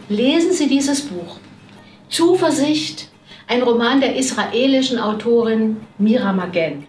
lesen Sie dieses Buch. Zuversicht, ein Roman der israelischen Autorin Mira Magen.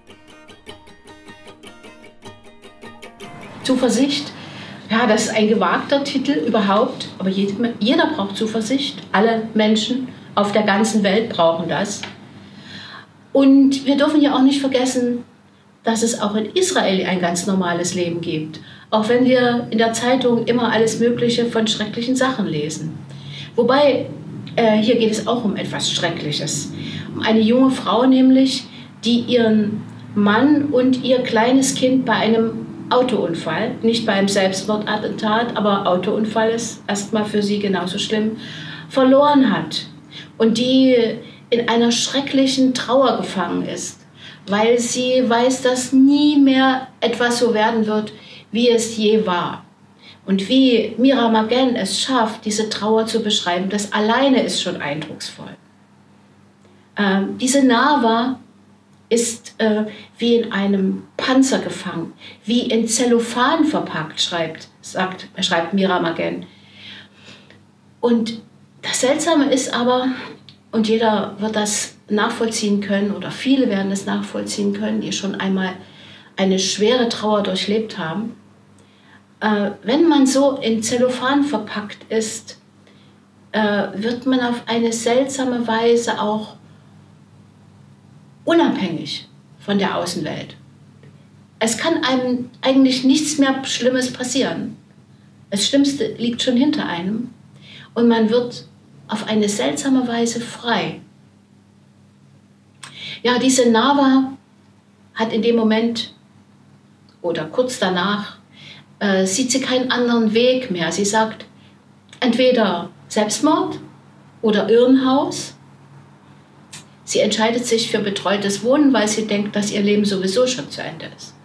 Zuversicht, ja, das ist ein gewagter Titel überhaupt, aber jeder braucht Zuversicht. Alle Menschen auf der ganzen Welt brauchen das. Und wir dürfen ja auch nicht vergessen, dass es auch in Israel ein ganz normales Leben gibt. Auch wenn wir in der Zeitung immer alles Mögliche von schrecklichen Sachen lesen. Wobei, hier geht es auch um etwas Schreckliches. Um eine junge Frau nämlich, die ihren Mann und ihr kleines Kind bei einem Autounfall, nicht bei einem Selbstmordattentat, aber Autounfall ist erstmal für sie genauso schlimm, verloren hat. Und die in einer schrecklichen Trauer gefangen ist, weil sie weiß, dass nie mehr etwas so werden wird, wie es je war. Und wie Mira Magen es schafft, diese Trauer zu beschreiben, das alleine ist schon eindrucksvoll. Diese Nawa ist wie in einem Panzer gefangen, wie in Zellophan verpackt, schreibt Mira Magen. Und das Seltsame ist aber, und jeder wird das nachvollziehen können, oder viele werden es nachvollziehen können, die schon einmal eine schwere Trauer durchlebt haben. Wenn man so in Zellophan verpackt ist, wird man auf eine seltsame Weise auch unabhängig von der Außenwelt. Es kann einem eigentlich nichts mehr Schlimmes passieren. Das Schlimmste liegt schon hinter einem und man wird auf eine seltsame Weise frei. Ja, diese Nawa hat in dem Moment oder kurz danach, sieht sie keinen anderen Weg mehr. Sie sagt, entweder Selbstmord oder Irrenhaus. Sie entscheidet sich für betreutes Wohnen, weil sie denkt, dass ihr Leben sowieso schon zu Ende ist.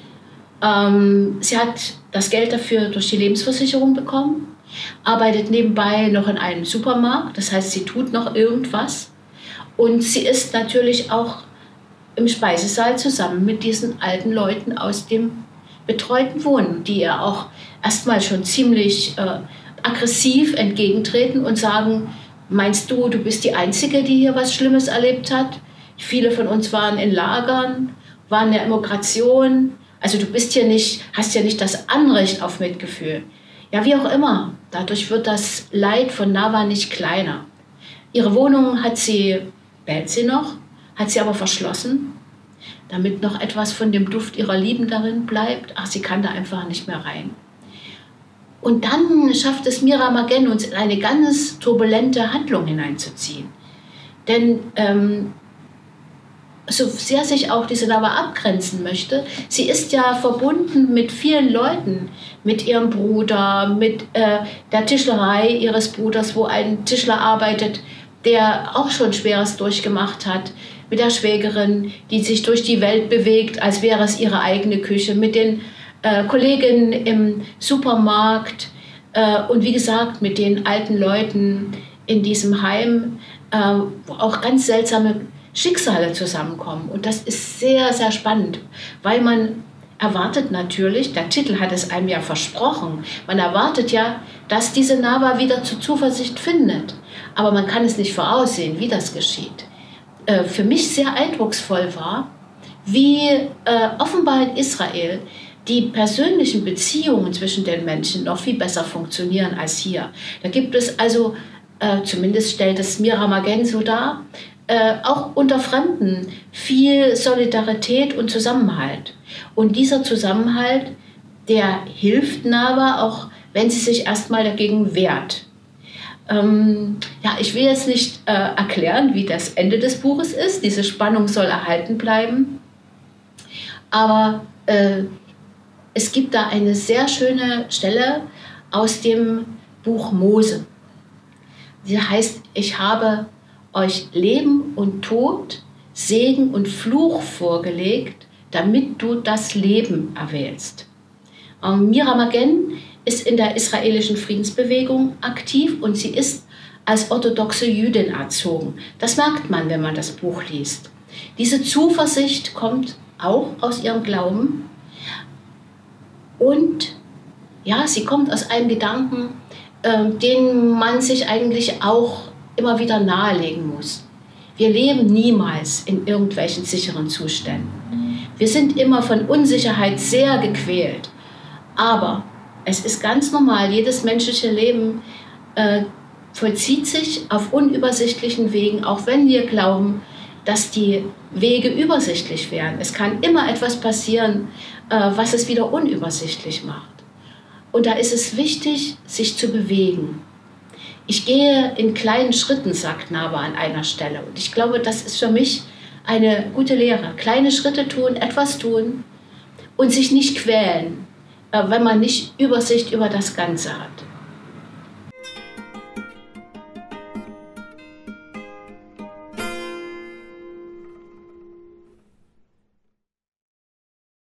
Sie hat das Geld dafür durch die Lebensversicherung bekommen, arbeitet nebenbei noch in einem Supermarkt, das heißt, sie tut noch irgendwas. Und sie ist natürlich auch im Speisesaal zusammen mit diesen alten Leuten aus dem betreuten Wohnen, die ihr auch erstmal schon ziemlich aggressiv entgegentreten und sagen, meinst du, du bist die Einzige, die hier was Schlimmes erlebt hat? Viele von uns waren in Lagern, waren in der Emigration. Also du bist hier nicht, hast ja nicht das Anrecht auf Mitgefühl. Ja, wie auch immer. Dadurch wird das Leid von Nawa nicht kleiner. Ihre Wohnung behält sie noch, hat sie aber verschlossen, damit noch etwas von dem Duft ihrer Lieben darin bleibt. Ach, sie kann da einfach nicht mehr rein. Und dann schafft es Mira Magen, uns in eine ganz turbulente Handlung hineinzuziehen. Denn so sehr sich auch diese Nawa abgrenzen möchte, sie ist ja verbunden mit vielen Leuten, mit ihrem Bruder, mit der Tischlerei ihres Bruders, wo ein Tischler arbeitet, der auch schon Schweres durchgemacht hat, mit der Schwägerin, die sich durch die Welt bewegt, als wäre es ihre eigene Küche, mit den Kolleginnen im Supermarkt und wie gesagt mit den alten Leuten in diesem Heim, wo auch ganz seltsame Schicksale zusammenkommen. Und das ist sehr, sehr spannend, weil man erwartet natürlich, der Titel hat es einem ja versprochen, man erwartet ja, dass diese Nawa wieder zur Zuversicht findet. Aber man kann es nicht voraussehen, wie das geschieht. Für mich sehr eindrucksvoll war, wie offenbar in Israel die persönlichen Beziehungen zwischen den Menschen noch viel besser funktionieren als hier. Da gibt es also, zumindest stellt es Mira Magen so dar, auch unter Fremden viel Solidarität und Zusammenhalt. Und dieser Zusammenhalt, der hilft Nawa, auch wenn sie sich erstmal dagegen wehrt. Ja, ich will jetzt nicht erklären, wie das Ende des Buches ist. Diese Spannung soll erhalten bleiben. Aber es gibt da eine sehr schöne Stelle aus dem Buch Mose. Sie heißt, ich habe euch Leben und Tod, Segen und Fluch vorgelegt, damit du das Leben erwählst. Mira Magen ist in der israelischen Friedensbewegung aktiv und sie ist als orthodoxe Jüdin erzogen. Das merkt man, wenn man das Buch liest. Diese Zuversicht kommt auch aus ihrem Glauben und ja, sie kommt aus einem Gedanken, den man sich eigentlich auch immer wieder nahelegen muss. Wir leben niemals in irgendwelchen sicheren Zuständen. Wir sind immer von Unsicherheit sehr gequält. Aber es ist ganz normal, jedes menschliche Leben vollzieht sich auf unübersichtlichen Wegen, auch wenn wir glauben, dass die Wege übersichtlich werden. Es kann immer etwas passieren, was es wieder unübersichtlich macht. Und da ist es wichtig, sich zu bewegen. Ich gehe in kleinen Schritten, sagt Nava an einer Stelle. Und ich glaube, das ist für mich eine gute Lehre. Kleine Schritte tun, etwas tun und sich nicht quälen, wenn man nicht Übersicht über das Ganze hat.